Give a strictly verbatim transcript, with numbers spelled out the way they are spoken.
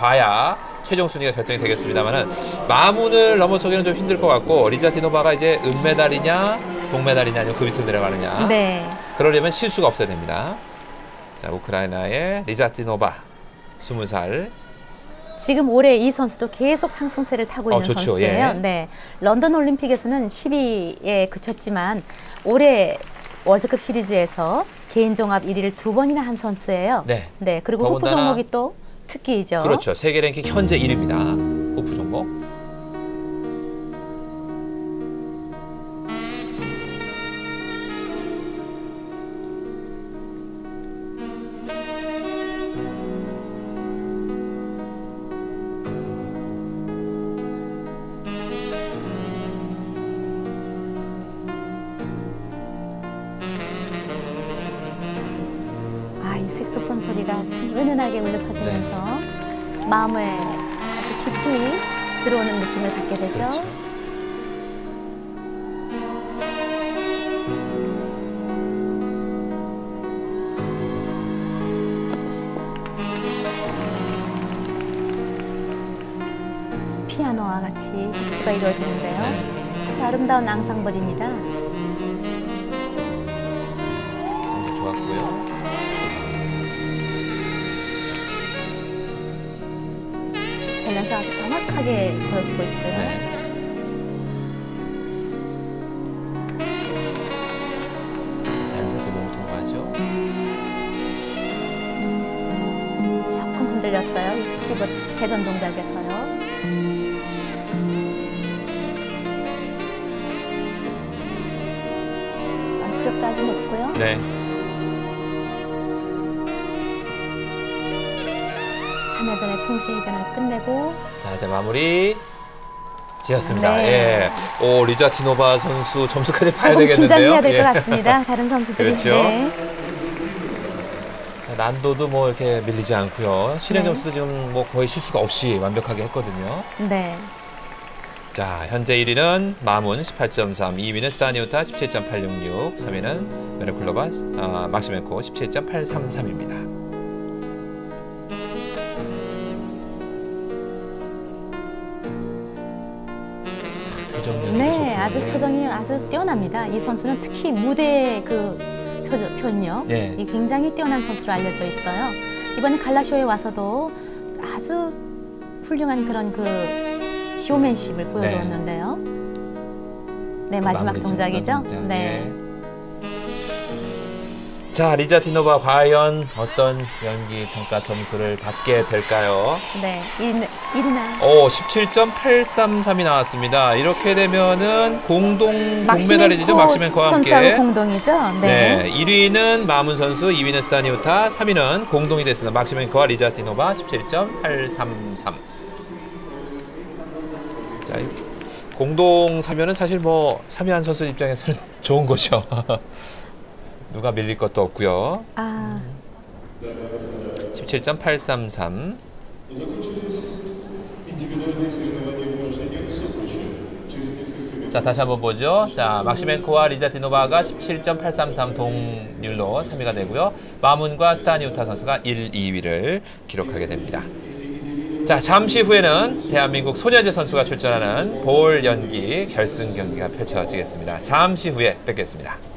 봐야 최종 순위가 결정이 되겠습니다만은 마문을 넘어서기는 좀 힘들 것 같고 리자티노바가 이제 은메달이냐 동메달이냐 아니면 그 밑으로 내려가느냐. 네. 그러려면 실수가 없어야 됩니다. 자, 우크라이나의 리자티노바 스무 살. 지금 올해 이 선수도 계속 상승세를 타고 있는 어, 좋죠. 선수예요. 예. 네, 런던 올림픽에서는 십 위에 그쳤지만 올해 월드컵 시리즈에서 개인 종합 일 위를 두 번이나 한 선수예요. 네. 네, 그리고 호프 종목이 또 특기이죠. 그렇죠. 세계 랭킹 현재 일 위입니다. 호프 종목. 색소폰 소리가 참 은은하게 울려 퍼지면서 네. 마음에 아주 깊이 들어오는 느낌을 받게 되죠. 그렇죠. 피아노와 같이 합주가 이루어지는데요. 네. 아주 아름다운 앙상블입니다. 좋았고요. 밸런스 아주 정확하게 보여주고 있고요. 네. 자연스럽게 몸 통과하죠. 조금 흔들렸어요. 키보드 회전 동작에서요. 점프력도 아주 높고요. 네. 삼 회전의 동시에 회전을 끝내고 자, 이제 마무리 지었습니다. 네. 예. 오, 리자티노바 선수 점수까지 봐야 조금 되겠는데요. 긴장해야 될 것 예. 같습니다. 다른 선수들이. 그렇죠. 네. 자, 난도도 뭐 이렇게 밀리지 않고요. 실행 네. 점수도 지금 뭐 거의 실수가 없이 완벽하게 했거든요. 네. 자, 현재 일 위는 마문 십팔 점 삼, 이 위는 스타니우타 십칠 점 팔육육, 삼 위는 메르쿨로바 아, 막시멘코 십칠 점 팔삼삼입니다. 네, 아주 표정이 아주 뛰어납니다. 이 선수는 특히 무대 그 표정, 표현력, 네. 이 굉장히 뛰어난 선수로 알려져 있어요. 이번에 갈라쇼에 와서도 아주 훌륭한 그런 그 쇼맨십을 보여주었는데요. 네, 마지막 동작이죠. 동작, 네. 예. 자, 리자티노바 과연 어떤 연기 평가 점수를 받게 될까요? 네, 일 위나. 오, 십칠 점 팔삼삼이 나왔습니다. 이렇게 되면은 공동 동메달이죠. 막시멘코와 함께. 선수하고 공동이죠. 네. 네, 일 위는 마문 선수, 이 위는 스타니우타, 삼 위는 공동이 됐습니다. 막시멘코와 리자티노바 십칠 점 팔삼삼. 자, 공동 사면은 사실 뭐 삼 위 한 선수 입장에서는 좋은 거죠. 누가 밀릴 것도 없고요. 아. 십칠 점 팔삼삼. 자, 다시 한번 보죠. 자, 막시멘코와 리자티노바가 십칠 점 팔삼삼 동률로 삼 위가 되고요. 마문과 스타니우타 선수가 일, 이 위를 기록하게 됩니다. 자, 잠시 후에는 대한민국 소녀제 선수가 출전하는 볼 연기 결승 경기가 펼쳐지겠습니다. 잠시 후에 뵙겠습니다.